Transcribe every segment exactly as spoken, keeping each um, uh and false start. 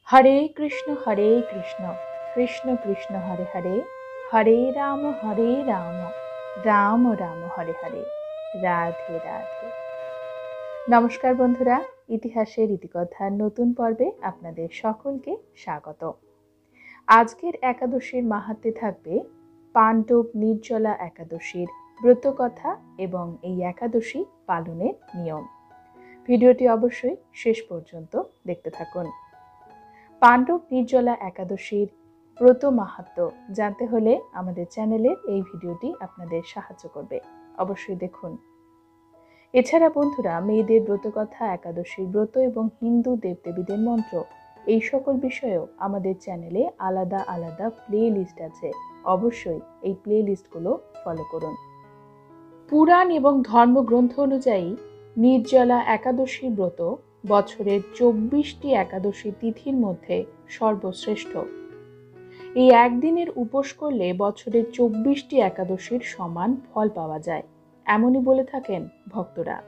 हरे कृष्ण हरे कृष्ण कृष्ण कृष्ण हरे हरे हरे राम हरे राम राम राम हरे हरे राधे राधे। नमस्कार बंधुरा, इतिहासेर इतिकथार नतून पर्वे आपनादेर सकलके स्वागत। आजकेर एकादशीर माहात्म्ये थाकबे पांडव निर्जला एकादशीर ब्रतकथा एबं एई एकादशी पालनेर नियम। भिडियोटी अवश्यई शेष पर्यन्त देखते थाकुन। पांडव निर्जला एकादशीर ब्रत माहात्म्य जानते हले आमादेर चैनेलेर एई भिडियोटी आपनादेर साहाज्य करबे, अवश्यई देखुन। एछाड़ा बंधुरा मेयेदेर ब्रतकथा, एकादशीर ब्रत एबं हिंदू देवदेबीदेर मंत्र এই সকল বিষয়েও আমাদের চ্যানেলে আলাদা আলাদা প্লে লিস্ট আছে, অবশ্যই এই প্লে লিস্টগুলো ফলো করুন। পুরাণ এবং ধর্মগ্রন্থ অনুযায়ী নির্জলা একাদশী ব্রত বছরের চব্বিশটি একাদশী তিথির মধ্যে সর্বশ্রেষ্ঠ। এই একদিনের উপোস করলে বছরের চব্বিশটি একাদশীর সমান ফল পাওয়া যায়, এমনই বলে থাকেন ভক্তরা।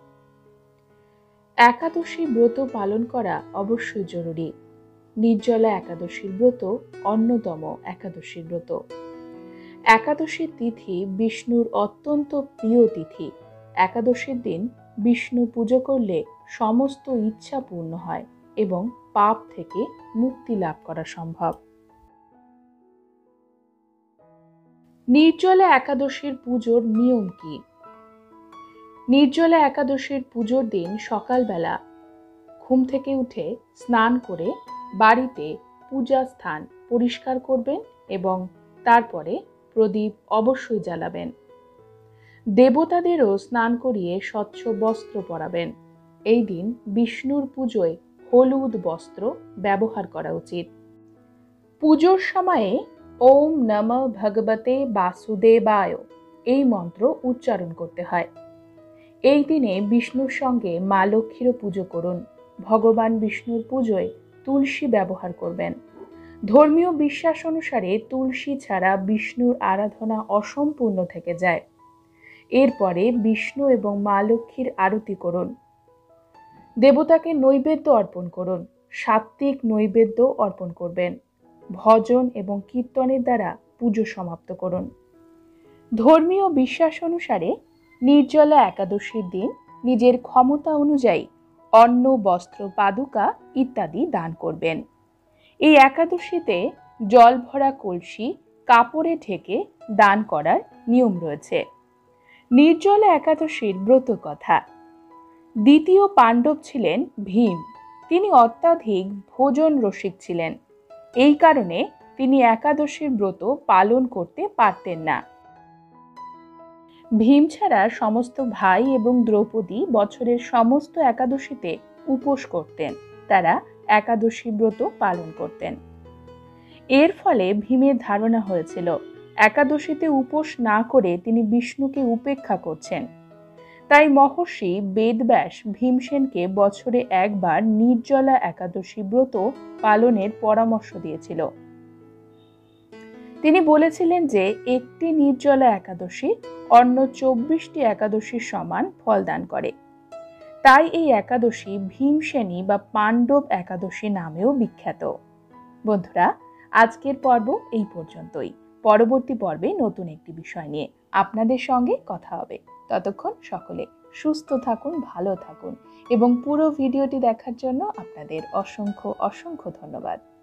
একাদশী ব্রত পালন করা অবশ্যই জরুরি। নির্জলা একাদশীর ব্রত অন্যতম একাদশীর ব্রত। একাদশীর তিথি বিষ্ণুর অত্যন্ত প্রিয় তিথি। একাদশীর দিন বিষ্ণু পুজো করলে সমস্ত ইচ্ছা পূর্ণ হয় এবং পাপ থেকে মুক্তি লাভ করা সম্ভব। নির্জলা একাদশীর পুজোর নিয়ম কি? নির্জলা একাদশীর পুজোর দিন সকালবেলা ঘুম থেকে উঠে স্নান করে বাড়িতে পূজা স্থান পরিষ্কার করবেন এবং তারপরে প্রদীপ অবশ্যই জ্বালাবেন। দেবতাদেরও স্নান করিয়ে স্বচ্ছ বস্ত্র পরাবেন। এই দিন বিষ্ণুর পুজোয় হলুদ বস্ত্র ব্যবহার করা উচিত। পুজোর সময়ে ওম নমঃ ভগবতে বাসুদেবায় এই মন্ত্র উচ্চারণ করতে হয়। এই দিনে বিষ্ণুর সঙ্গে মা লক্ষ্মীরও পুজো করুন। ভগবান বিষ্ণুর পুজোয় তুলসী ব্যবহার করবেন। ধর্মীয় বিশ্বাস অনুসারে তুলসী ছাড়া বিষ্ণুর আরাধনা অসম্পূর্ণ থেকে যায়। এরপরে বিষ্ণু এবং মা লক্ষ্মীর আরতি করুন। দেবতাকে নৈবেদ্য অর্পণ করুন। সাত্ত্বিক নৈবেদ্য অর্পণ করবেন। ভজন এবং কীর্তনের দ্বারা পুজো সমাপ্ত করুন। ধর্মীয় বিশ্বাস অনুসারে নির্জলা একাদশীর দিন নিজের ক্ষমতা অনুযায়ী অন্ন, বস্ত্র, পাদুকা ইত্যাদি দান করবেন। এই একাদশীতে জল ভরা কলসি কাপড়ে ঢেকে দান করার নিয়ম রয়েছে। নির্জলা একাদশীর ব্রত কথা। দ্বিতীয় পাণ্ডব ছিলেন ভীম। তিনি অত্যাধিক ভোজন রসিক ছিলেন। এই কারণে তিনি একাদশীর ব্রত পালন করতে পারতেন না। ভীম ছাড়া সমস্ত ভাই এবং দ্রৌপদী বছরের সমস্ত একাদশীতে উপোস করতেন। তারা একাদশী ব্রত পালন করতেন। এর ফলে ভীমের ধারণা হয়েছিল একাদশীতে উপোস না করে তিনি বিষ্ণুকে উপেক্ষা করছেন। তাই মহর্ষি বেদব্যাস ভীমসেনকে বছরে একবার নির্জলা একাদশী ব্রত পালনের পরামর্শ দিয়েছিল। তিনি বলেছিলেন যে একটি নির্জলা একাদশী অন্য চব্বিশটি একাদশীর সমান ফল দান করে। তাই এই একাদশী ভীমসেনী বা পাণ্ডব একাদশী নামেও বিখ্যাত। বন্ধুরা, আজকের পর্ব এই পর্যন্তই। পরবর্তী পর্বে নতুন একটি বিষয় নিয়ে আপনাদের সঙ্গে কথা হবে। ততক্ষণ সকলে সুস্থ থাকুন, ভালো থাকুন এবং পুরো ভিডিওটি দেখার জন্য আপনাদের অসংখ্য অসংখ্য ধন্যবাদ।